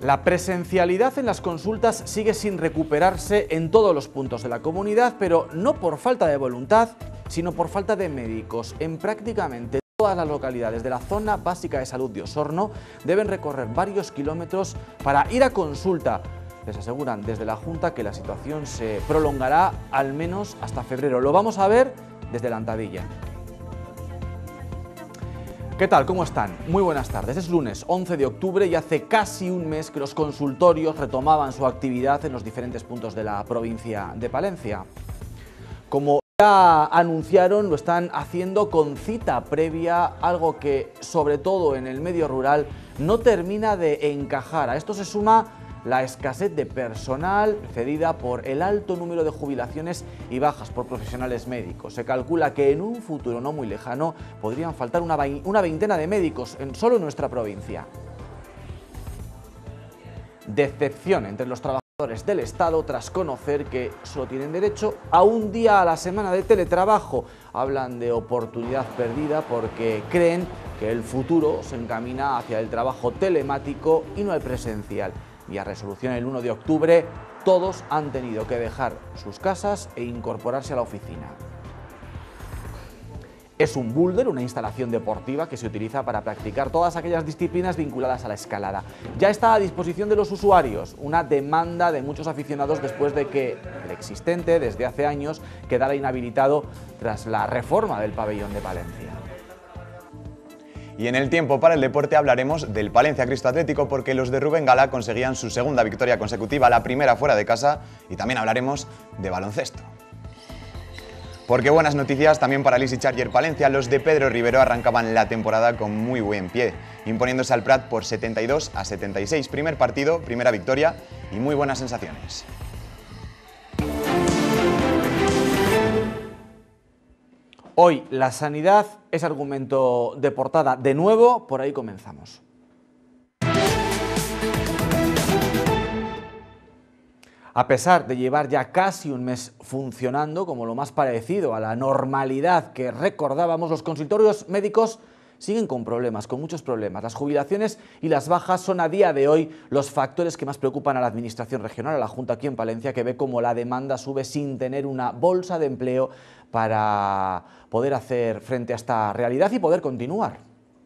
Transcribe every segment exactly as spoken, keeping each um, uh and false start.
La presencialidad en las consultas sigue sin recuperarse en todos los puntos de la comunidad, pero no por falta de voluntad, sino por falta de médicos. En prácticamente todas las localidades de la zona básica de salud de Osorno deben recorrer varios kilómetros para ir a consulta. Les aseguran desde la Junta que la situación se prolongará al menos hasta febrero. Lo vamos a ver desde la Antadilla. ¿Qué tal? ¿Cómo están? Muy buenas tardes. Es lunes once de octubre y hace casi un mes que los consultorios retomaban su actividad en los diferentes puntos de la provincia de Palencia. Como ya anunciaron, lo están haciendo con cita previa, algo que, sobre todo en el medio rural, no termina de encajar. A esto se suma la escasez de personal precedida por el alto número de jubilaciones y bajas por profesionales médicos. Se calcula que en un futuro no muy lejano podrían faltar una, una veintena de médicos en solo en nuestra provincia. Decepción entre los trabajadores del Estado tras conocer que solo tienen derecho a un día a la semana de teletrabajo. Hablan de oportunidad perdida porque creen que el futuro se encamina hacia el trabajo telemático y no el presencial. Y a resolución el uno de octubre, todos han tenido que dejar sus casas e incorporarse a la oficina. Es un boulder, una instalación deportiva que se utiliza para practicar todas aquellas disciplinas vinculadas a la escalada. Ya está a disposición de los usuarios, una demanda de muchos aficionados después de que el existente, desde hace años, quedara inhabilitado tras la reforma del pabellón de Palencia. Y en el tiempo para el deporte hablaremos del Palencia Cristo Atlético porque los de Rubén Gala conseguían su segunda victoria consecutiva, la primera fuera de casa, y también hablaremos de baloncesto. Porque buenas noticias también para Lisi Charger Palencia, los de Pedro Rivero arrancaban la temporada con muy buen pie, imponiéndose al Prat por setenta y dos a setenta y seis, primer partido, primera victoria y muy buenas sensaciones. Hoy la sanidad es argumento de portada de nuevo, por ahí comenzamos. A pesar de llevar ya casi un mes funcionando como lo más parecido a la normalidad que recordábamos, los consultorios médicos siguen con problemas, con muchos problemas. Las jubilaciones y las bajas son a día de hoy los factores que más preocupan a la Administración regional, a la Junta aquí en Palencia, que ve cómo la demanda sube sin tener una bolsa de empleo para poder hacer frente a esta realidad y poder continuar.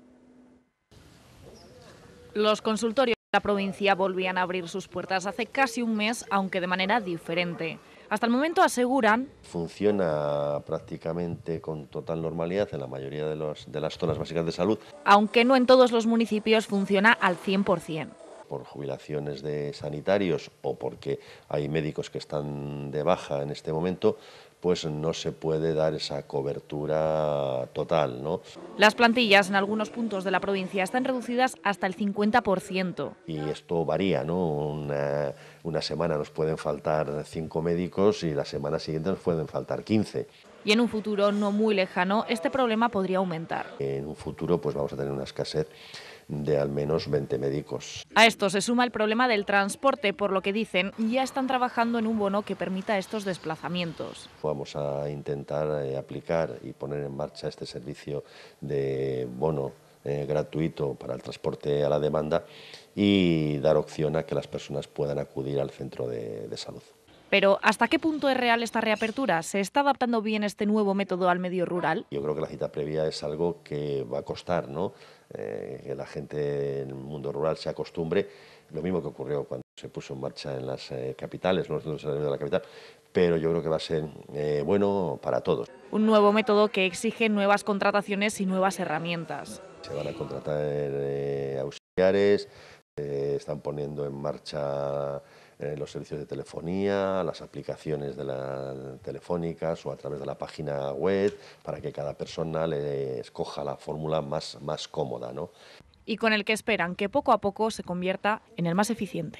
Los consultorios de la provincia volvían a abrir sus puertas hace casi un mes, aunque de manera diferente. Hasta el momento aseguran... Funciona prácticamente con total normalidad en la mayoría de, los, de las zonas básicas de salud. Aunque no en todos los municipios funciona al cien por cien. Por jubilaciones de sanitarios o porque hay médicos que están de baja en este momento, pues no se puede dar esa cobertura total, ¿no? Las plantillas en algunos puntos de la provincia están reducidas hasta el cincuenta por ciento. Y esto varía, ¿no? Una, una semana nos pueden faltar cinco médicos y la semana siguiente nos pueden faltar quince. Y en un futuro no muy lejano, este problema podría aumentar. En un futuro pues vamos a tener una escasez de al menos veinte médicos. A esto se suma el problema del transporte, por lo que dicen ya están trabajando en un bono que permita estos desplazamientos. Vamos a intentar eh, aplicar y poner en marcha este servicio de bono eh, gratuito para el transporte a la demanda y dar opción a que las personas puedan acudir al centro de, de salud. Pero, ¿hasta qué punto es real esta reapertura? ¿Se está adaptando bien este nuevo método al medio rural? Yo creo que la cita previa es algo que va a costar, ¿no? Eh, que la gente en el mundo rural se acostumbre. Lo mismo que ocurrió cuando se puso en marcha en las eh, capitales, no de la capital, pero yo creo que va a ser eh, bueno para todos. Un nuevo método que exige nuevas contrataciones y nuevas herramientas. Se van a contratar eh, auxiliares, eh, están poniendo en marcha Eh, los servicios de telefonía, las aplicaciones de las telefónicas o a través de la página web para que cada persona le escoja la fórmula más, más cómoda, ¿no? Y con el que esperan que poco a poco se convierta en el más eficiente.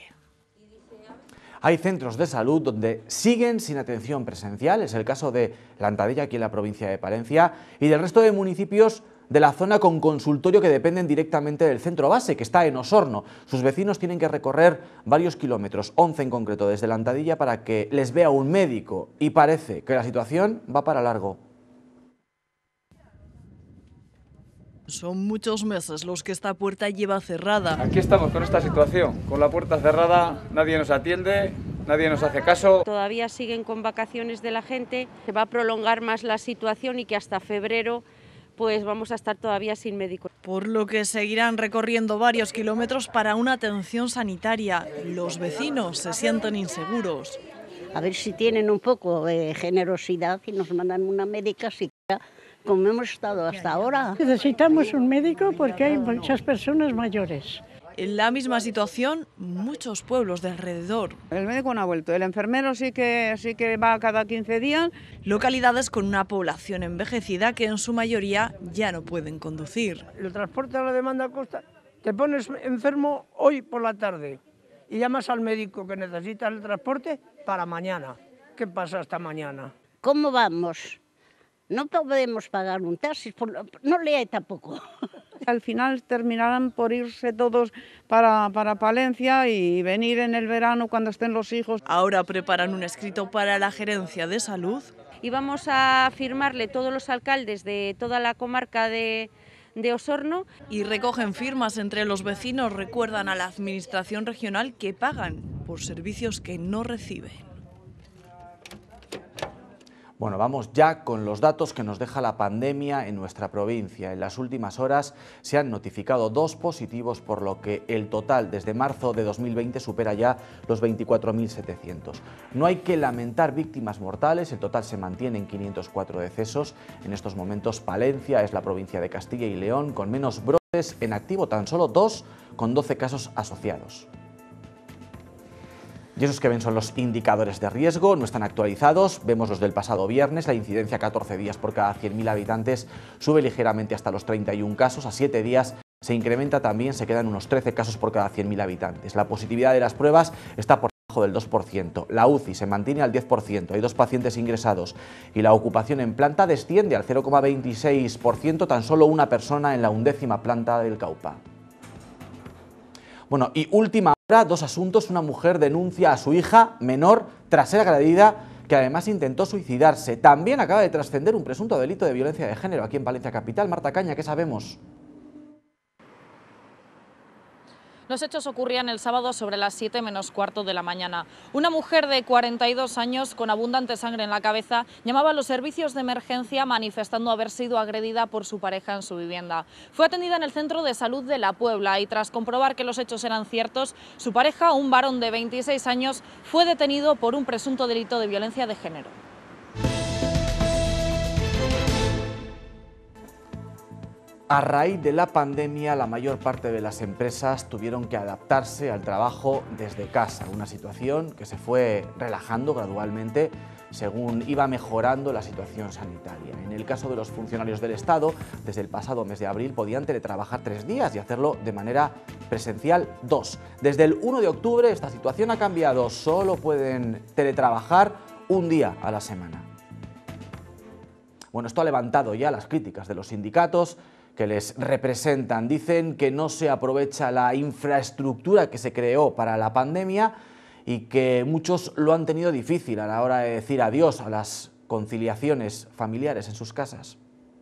Hay centros de salud donde siguen sin atención presencial, es el caso de la Antadilla aquí en la provincia de Palencia y del resto de municipios de la zona con consultorio que dependen directamente del centro base, que está en Osorno. Sus vecinos tienen que recorrer varios kilómetros, once en concreto, desde la Antadilla para que les vea un médico y parece que la situación va para largo. Son muchos meses los que esta puerta lleva cerrada. Aquí estamos con esta situación, con la puerta cerrada, nadie nos atiende, nadie nos hace caso. Todavía siguen con vacaciones de la gente, se va a prolongar más la situación y que hasta febrero pues vamos a estar todavía sin médico. Por lo que seguirán recorriendo varios kilómetros para una atención sanitaria. Los vecinos se sienten inseguros. A ver si tienen un poco de generosidad y nos mandan una médica siquiera como hemos estado hasta ahora. Necesitamos un médico porque hay muchas personas mayores. En la misma situación, muchos pueblos de alrededor. El médico no ha vuelto, el enfermero sí que, sí que va cada quince días. Localidades con una población envejecida que en su mayoría ya no pueden conducir. El transporte a la demanda costa, te pones enfermo hoy por la tarde y llamas al médico que necesita el transporte para mañana. ¿Qué pasa hasta mañana? ¿Cómo vamos? No podemos pagar un taxi, no le hay tampoco. Al final terminarán por irse todos para, para Palencia y venir en el verano cuando estén los hijos. Ahora preparan un escrito para la Gerencia de Salud. Y vamos a firmarle todos los alcaldes de toda la comarca de, de Osorno. Y recogen firmas entre los vecinos, recuerdan a la Administración regional que pagan por servicios que no reciben. Bueno, vamos ya con los datos que nos deja la pandemia en nuestra provincia. En las últimas horas se han notificado dos positivos, por lo que el total desde marzo de dos mil veinte supera ya los veinticuatro mil setecientos. No hay que lamentar víctimas mortales, el total se mantiene en quinientos cuatro decesos. En estos momentos Palencia es la provincia de Castilla y León con menos brotes en activo, tan solo dos, con doce casos asociados. Y esos que ven son los indicadores de riesgo, no están actualizados, vemos los del pasado viernes, la incidencia a catorce días por cada cien mil habitantes sube ligeramente hasta los treinta y un casos, a siete días se incrementa también, se quedan unos trece casos por cada cien mil habitantes. La positividad de las pruebas está por debajo del dos por ciento, la U C I se mantiene al diez por ciento, hay dos pacientes ingresados y la ocupación en planta desciende al cero coma veintiséis por ciento, tan solo una persona en la undécima planta del Caupa. Bueno, y última hora, dos asuntos. Una mujer denuncia a su hija menor tras ser agredida, que además intentó suicidarse. También acaba de trascender un presunto delito de violencia de género aquí en Palencia Capital. Marta Caña, ¿qué sabemos? Los hechos ocurrían el sábado sobre las siete menos cuarto de la mañana. Una mujer de cuarenta y dos años con abundante sangre en la cabeza llamaba a los servicios de emergencia manifestando haber sido agredida por su pareja en su vivienda. Fue atendida en el centro de salud de La Puebla y tras comprobar que los hechos eran ciertos, su pareja, un varón de veintiséis años, fue detenido por un presunto delito de violencia de género. A raíz de la pandemia, la mayor parte de las empresas tuvieron que adaptarse al trabajo desde casa, una situación que se fue relajando gradualmente según iba mejorando la situación sanitaria. En el caso de los funcionarios del Estado, desde el pasado mes de abril podían teletrabajar tres días y hacerlo de manera presencial dos. Desde el uno de octubre esta situación ha cambiado, solo pueden teletrabajar un día a la semana. Bueno, esto ha levantado ya las críticas de los sindicatos que les representan. Dicen que no se aprovecha la infraestructura que se creó para la pandemia y que muchos lo han tenido difícil a la hora de decir adiós a las conciliaciones familiares en sus casas.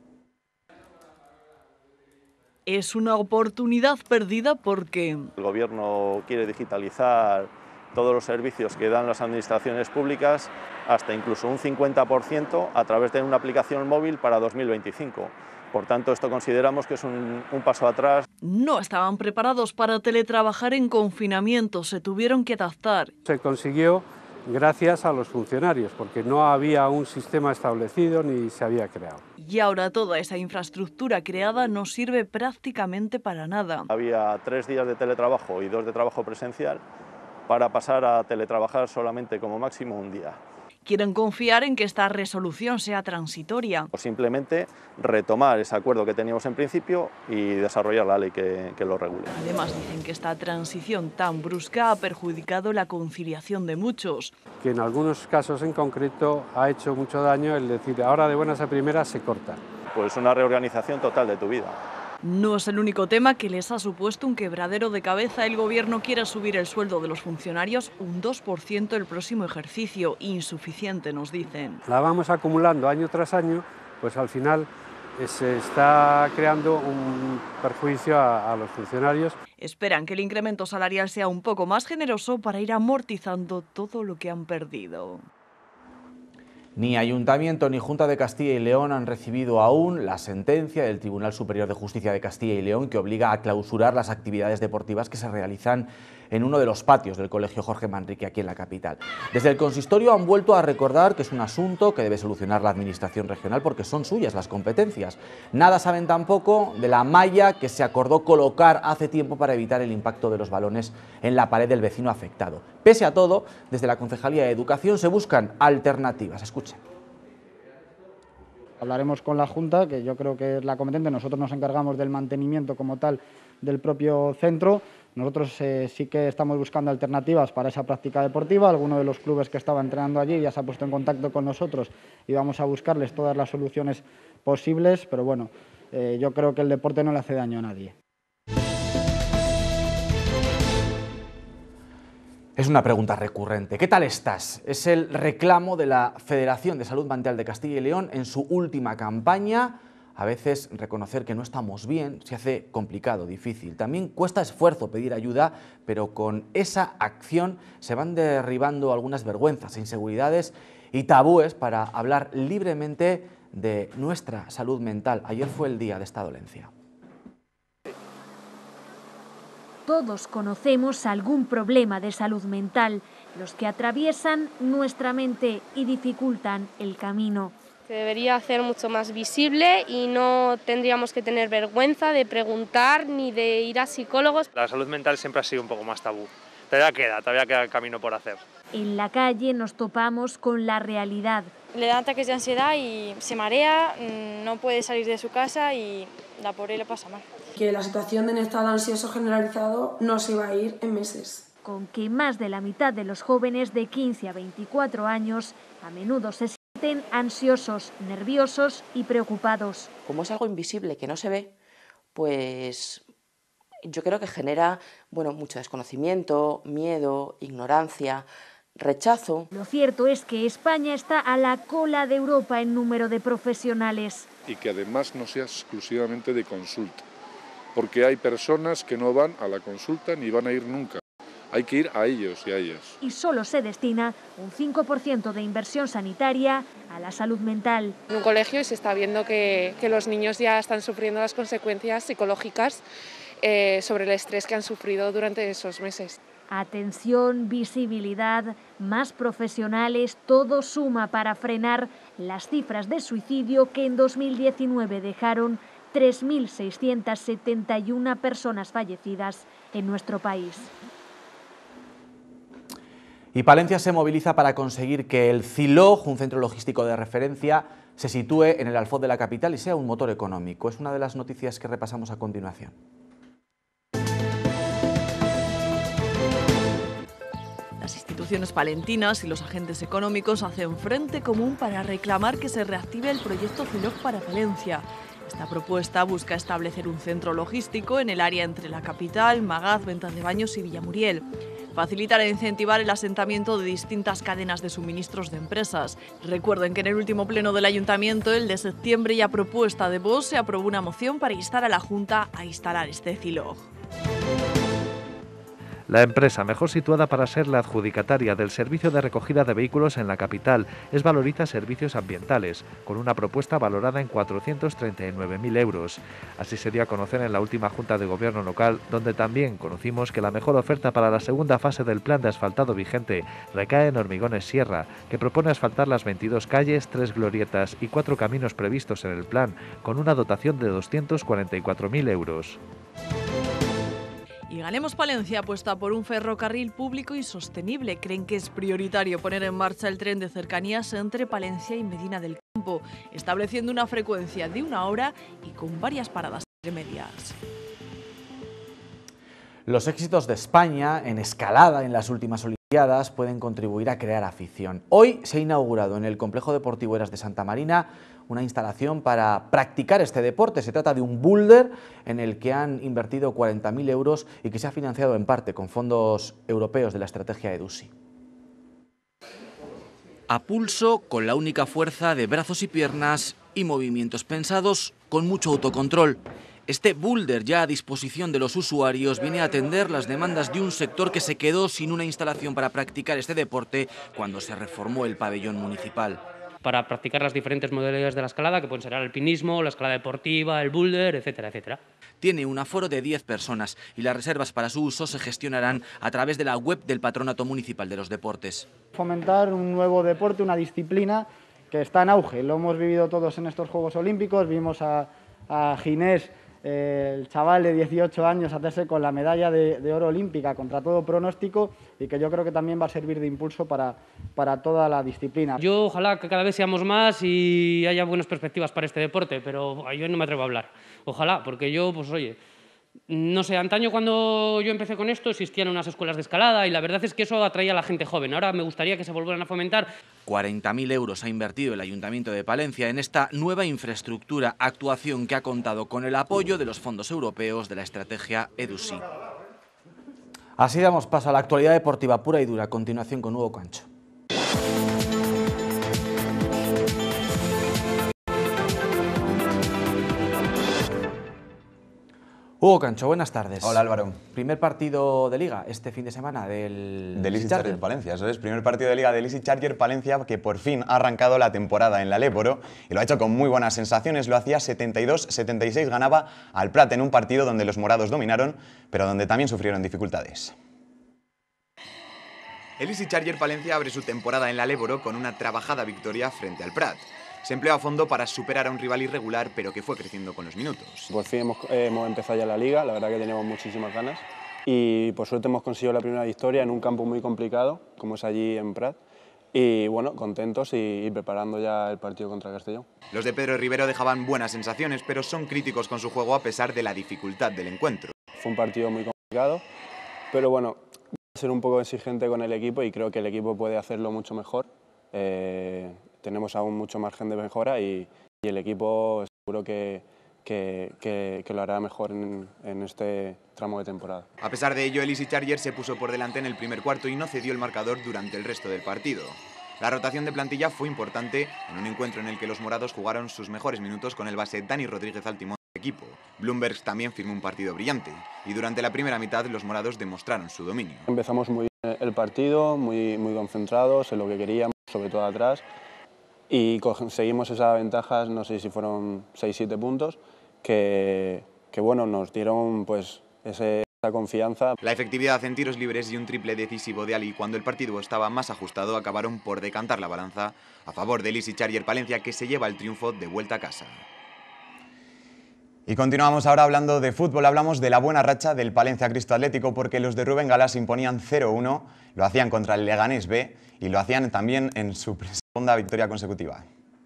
Es una oportunidad perdida porque el Gobierno quiere digitalizar todos los servicios que dan las administraciones públicas, hasta incluso un cincuenta por ciento a través de una aplicación móvil para dos mil veinticinco. Por tanto, esto consideramos que es un, un paso atrás. No estaban preparados para teletrabajar en confinamiento, se tuvieron que adaptar. Se consiguió gracias a los funcionarios, porque no había un sistema establecido ni se había creado. Y ahora toda esa infraestructura creada no sirve prácticamente para nada. Había tres días de teletrabajo y dos de trabajo presencial para pasar a teletrabajar solamente como máximo un día. Quieren confiar en que esta resolución sea transitoria. O simplemente retomar ese acuerdo que teníamos en principio y desarrollar la ley que, que lo regule. Además dicen que esta transición tan brusca ha perjudicado la conciliación de muchos. Que en algunos casos en concreto ha hecho mucho daño el decir ahora de buenas a primeras se corta. Pues una reorganización total de tu vida. No es el único tema que les ha supuesto un quebradero de cabeza. El Gobierno quiere subir el sueldo de los funcionarios un dos por ciento el próximo ejercicio. Insuficiente, nos dicen. La vamos acumulando año tras año, pues al final se está creando un perjuicio a, a los funcionarios. Esperan que el incremento salarial sea un poco más generoso para ir amortizando todo lo que han perdido. Ni Ayuntamiento ni Junta de Castilla y León han recibido aún la sentencia del Tribunal Superior de Justicia de Castilla y León que obliga a clausurar las actividades deportivas que se realizan en uno de los patios del Colegio Jorge Manrique aquí en la capital. Desde el consistorio han vuelto a recordar que es un asunto que debe solucionar la Administración regional porque son suyas las competencias. Nada saben tampoco de la malla que se acordó colocar hace tiempo para evitar el impacto de los balones en la pared del vecino afectado. Pese a todo, desde la Concejalía de Educación se buscan alternativas. Escuchen. Hablaremos con la Junta, que yo creo que es la competente. Nosotros nos encargamos del mantenimiento como tal del propio centro. Nosotros eh, sí que estamos buscando alternativas para esa práctica deportiva. Alguno de los clubes que estaba entrenando allí ya se ha puesto en contacto con nosotros y vamos a buscarles todas las soluciones posibles, pero bueno, eh, yo creo que el deporte no le hace daño a nadie. Es una pregunta recurrente. ¿Qué tal estás? Es el reclamo de la Federación de Salud Mental de Castilla y León en su última campaña. A veces reconocer que no estamos bien se hace complicado, difícil. También cuesta esfuerzo pedir ayuda, pero con esa acción se van derribando algunas vergüenzas, inseguridades y tabúes para hablar libremente de nuestra salud mental. Ayer fue el día de esta dolencia. Todos conocemos algún problema de salud mental, los que atraviesan nuestra mente y dificultan el camino. Se debería hacer mucho más visible y no tendríamos que tener vergüenza de preguntar ni de ir a psicólogos. La salud mental siempre ha sido un poco más tabú. Todavía queda, todavía queda camino por hacer. En la calle nos topamos con la realidad. Le da ataques de ansiedad y se marea, no puede salir de su casa y la pobre le pasa mal. Que la situación de un estado ansioso generalizado no se va a ir en meses. Con que más de la mitad de los jóvenes de quince a veinticuatro años a menudo se sienten ansiosos, nerviosos y preocupados. Como es algo invisible que no se ve, pues yo creo que genera bueno, mucho desconocimiento, miedo, ignorancia, rechazo. Lo cierto es que España está a la cola de Europa en número de profesionales. Y que además no sea exclusivamente de consulta, porque hay personas que no van a la consulta ni van a ir nunca. Hay que ir a ellos y a ellas. Y solo se destina un cinco por ciento de inversión sanitaria a la salud mental. En un colegio se está viendo que, que los niños ya están sufriendo las consecuencias psicológicas eh, sobre el estrés que han sufrido durante esos meses. Atención, visibilidad, más profesionales, todo suma para frenar las cifras de suicidio que en dos mil diecinueve dejaron tres mil seiscientas setenta y una personas fallecidas en nuestro país. Y Palencia se moviliza para conseguir que el Ciloj, un centro logístico de referencia, se sitúe en el alfoz de la capital y sea un motor económico. Es una de las noticias que repasamos a continuación. Las instituciones palentinas y los agentes económicos hacen frente común para reclamar que se reactive el proyecto Ciloj para Palencia. Esta propuesta busca establecer un centro logístico en el área entre la capital, Magaz, Ventas de Baños y Villamuriel. Facilitar e incentivar el asentamiento de distintas cadenas de suministros de empresas. Recuerden que en el último pleno del Ayuntamiento, el de septiembre, y a propuesta de Vox, se aprobó una moción para instar a la Junta a instalar este Ciloj. La empresa mejor situada para ser la adjudicataria del servicio de recogida de vehículos en la capital es Valoriza Servicios Ambientales, con una propuesta valorada en cuatrocientos treinta y nueve mil euros. Así se dio a conocer en la última Junta de Gobierno local, donde también conocimos que la mejor oferta para la segunda fase del plan de asfaltado vigente recae en Hormigones Sierra, que propone asfaltar las veintidós calles, tres glorietas y cuatro caminos previstos en el plan, con una dotación de doscientos cuarenta y cuatro mil euros. Y Ganemos Palencia apuesta por un ferrocarril público y sostenible. Creen que es prioritario poner en marcha el tren de cercanías entre Palencia y Medina del Campo, estableciendo una frecuencia de una hora y con varias paradas intermedias. Los éxitos de España en escalada en las últimas Olimpiadas pueden contribuir a crear afición. Hoy se ha inaugurado en el Complejo Deportivo Eras de Santa Marina una instalación para practicar este deporte. Se trata de un boulder en el que han invertido cuarenta mil euros y que se ha financiado en parte con fondos europeos de la estrategia EDUSI. A pulso, con la única fuerza de brazos y piernas y movimientos pensados con mucho autocontrol. Este boulder ya a disposición de los usuarios viene a atender las demandas de un sector que se quedó sin una instalación para practicar este deporte cuando se reformó el pabellón municipal. Para practicar las diferentes modalidades de la escalada, que pueden ser el alpinismo, la escalada deportiva, el boulder, etcétera, etcétera. Tiene un aforo de diez personas y las reservas para su uso se gestionarán a través de la web del Patronato Municipal de los Deportes. Fomentar un nuevo deporte, una disciplina que está en auge. Lo hemos vivido todos en estos Juegos Olímpicos, vimos a, a Ginés, eh, el chaval de dieciocho años, hacerse con la medalla de, de oro olímpica contra todo pronóstico, y que yo creo que también va a servir de impulso para, para toda la disciplina. Yo ojalá que cada vez seamos más y haya buenas perspectivas para este deporte, pero yo no me atrevo a hablar. Ojalá, porque yo, pues oye, no sé, antaño cuando yo empecé con esto existían unas escuelas de escalada y la verdad es que eso atraía a la gente joven. Ahora me gustaría que se volvieran a fomentar. cuarenta mil euros ha invertido el Ayuntamiento de Palencia en esta nueva infraestructura, actuación que ha contado con el apoyo de los fondos europeos de la estrategia EduSí. Así damos paso a la actualidad deportiva pura y dura. A continuación con Hugo Cancho. Hugo Cancho, buenas tardes. Hola Álvaro. Primer partido de Liga este fin de semana del Del Easy Charger Palencia, eso es, primer partido de Liga del Easy Charger Palencia, que por fin ha arrancado la temporada en la Léboro y lo ha hecho con muy buenas sensaciones. Lo hacía setenta y dos setenta y seis, ganaba al Prat en un partido donde los morados dominaron, pero donde también sufrieron dificultades. El Easy Charger Palencia abre su temporada en la Léboro con una trabajada victoria frente al Prat. Se empleó a fondo para superar a un rival irregular, pero que fue creciendo con los minutos. Por fin hemos, eh, hemos empezado ya la Liga, la verdad que teníamos muchísimas ganas y por suerte hemos conseguido la primera victoria en un campo muy complicado, como es allí en Prat, y bueno, contentos y, y preparando ya el partido contra Castellón. Los de Pedro Rivero dejaban buenas sensaciones, pero son críticos con su juego a pesar de la dificultad del encuentro. Fue un partido muy complicado, pero bueno, voy a ser un poco exigente con el equipo y creo que el equipo puede hacerlo mucho mejor. Eh, tenemos aún mucho margen de mejora y, y el equipo seguro que, que, que, que lo hará mejor en, en este tramo de temporada. A pesar de ello, el Easy Charger se puso por delante en el primer cuarto y no cedió el marcador durante el resto del partido. La rotación de plantilla fue importante en un encuentro en el que los morados jugaron sus mejores minutos con el base Dani Rodríguez al timón del equipo. Bloomberg también firmó un partido brillante y durante la primera mitad los morados demostraron su dominio. Empezamos muy bien el partido, muy, muy concentrados en lo que queríamos, sobre todo atrás, y conseguimos esa ventaja, no sé si fueron seis siete puntos, que, que bueno, nos dieron pues ese, esa confianza. La efectividad en tiros libres y un triple decisivo de Ali cuando el partido estaba más ajustado acabaron por decantar la balanza a favor del Easy Charger Palencia, que se lleva el triunfo de vuelta a casa. Y continuamos ahora hablando de fútbol, hablamos de la buena racha del Palencia Cristo Atlético, porque los de Rubén Galás imponían cero uno, lo hacían contra el Leganés B y lo hacían también en su segunda victoria consecutiva.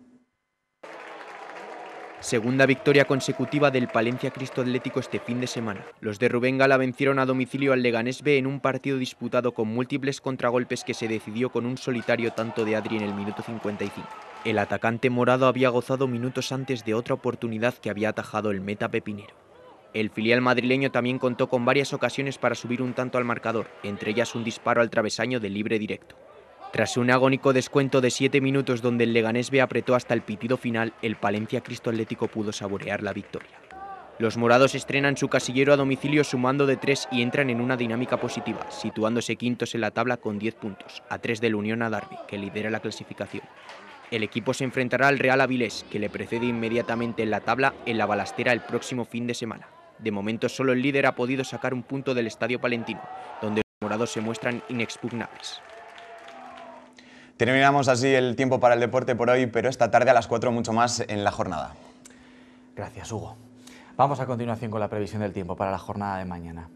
Segunda victoria consecutiva del Palencia Cristo Atlético este fin de semana. Los de Rubén Gala vencieron a domicilio al Leganés B en un partido disputado con múltiples contragolpes que se decidió con un solitario tanto de Adri en el minuto cincuenta y cinco. El atacante morado había gozado minutos antes de otra oportunidad que había atajado el meta pepinero. El filial madrileño también contó con varias ocasiones para subir un tanto al marcador, entre ellas un disparo al travesaño de libre directo. Tras un agónico descuento de siete minutos donde el Leganés B apretó hasta el pitido final, el Palencia Cristo Atlético pudo saborear la victoria. Los morados estrenan su casillero a domicilio sumando de tres y entran en una dinámica positiva, situándose quintos en la tabla con diez puntos, a tres del Unión Adarve, que lidera la clasificación. El equipo se enfrentará al Real Avilés, que le precede inmediatamente en la tabla en la Balastera el próximo fin de semana. De momento solo el líder ha podido sacar un punto del Estadio Palentino, donde los morados se muestran inexpugnables. Terminamos así el tiempo para el deporte por hoy, pero esta tarde a las cuatro mucho más en la jornada. Gracias, Hugo. Vamos a continuación con la previsión del tiempo para la jornada de mañana.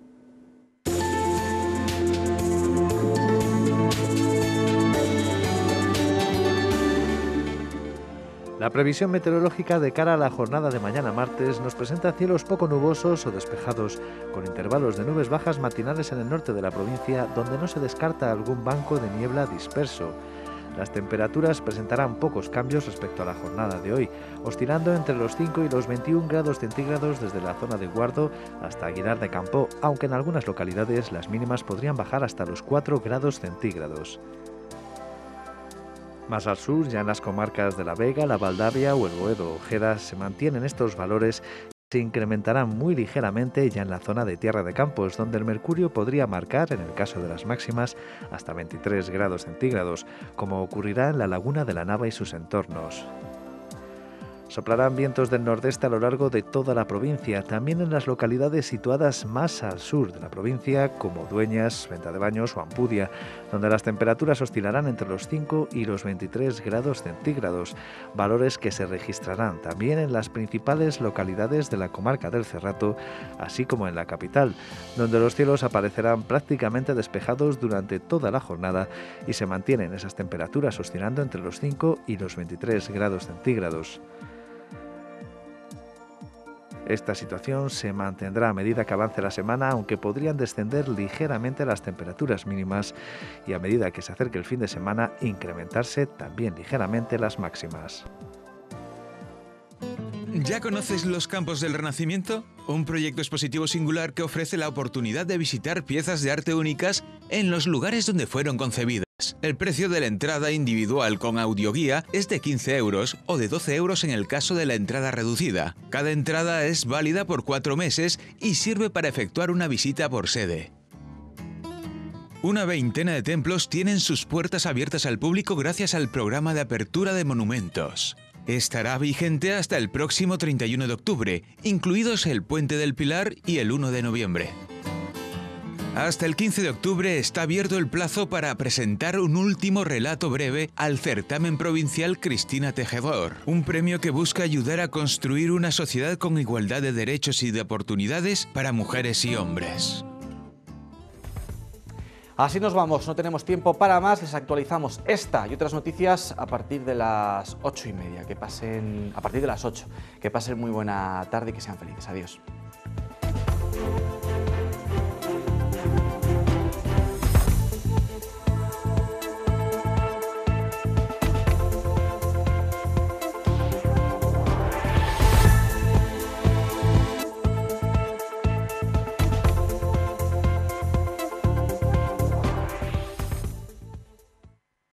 La previsión meteorológica de cara a la jornada de mañana martes nos presenta cielos poco nubosos o despejados, con intervalos de nubes bajas matinales en el norte de la provincia, donde no se descarta algún banco de niebla disperso. Las temperaturas presentarán pocos cambios respecto a la jornada de hoy, oscilando entre los cinco y los veintiún grados centígrados desde la zona de Guardo hasta Aguilar de Campo, aunque en algunas localidades las mínimas podrían bajar hasta los cuatro grados centígrados. Más al sur, ya en las comarcas de La Vega, La Valdavia o el Boedo Ojeda, se mantienen estos valores y se incrementarán muy ligeramente ya en la zona de Tierra de Campos, donde el mercurio podría marcar, en el caso de las máximas, hasta veintitrés grados centígrados, como ocurrirá en la Laguna de la Nava y sus entornos. Soplarán vientos del nordeste a lo largo de toda la provincia, también en las localidades situadas más al sur de la provincia, como Dueñas, Venta de Baños o Ampudia, donde las temperaturas oscilarán entre los cinco y los veintitrés grados centígrados, valores que se registrarán también en las principales localidades de la comarca del Cerrato, así como en la capital, donde los cielos aparecerán prácticamente despejados durante toda la jornada y se mantienen esas temperaturas oscilando entre los cinco y los veintitrés grados centígrados. Esta situación se mantendrá a medida que avance la semana, aunque podrían descender ligeramente las temperaturas mínimas y a medida que se acerque el fin de semana incrementarse también ligeramente las máximas. ¿Ya conoces los Campos del Renacimiento? Un proyecto expositivo singular que ofrece la oportunidad de visitar piezas de arte únicas en los lugares donde fueron concebidas. El precio de la entrada individual con audioguía es de quince euros o de doce euros en el caso de la entrada reducida. Cada entrada es válida por cuatro meses y sirve para efectuar una visita por sede. Una veintena de templos tienen sus puertas abiertas al público gracias al programa de apertura de monumentos. Estará vigente hasta el próximo treinta y uno de octubre, incluidos el Puente del Pilar y el uno de noviembre. Hasta el quince de octubre está abierto el plazo para presentar un último relato breve al certamen provincial Cristina Tejedor, un premio que busca ayudar a construir una sociedad con igualdad de derechos y de oportunidades para mujeres y hombres. Así nos vamos, no tenemos tiempo para más, les actualizamos esta y otras noticias a partir de las ocho y media, que pasen, a partir de las ocho, que pasen muy buena tarde y que sean felices. Adiós.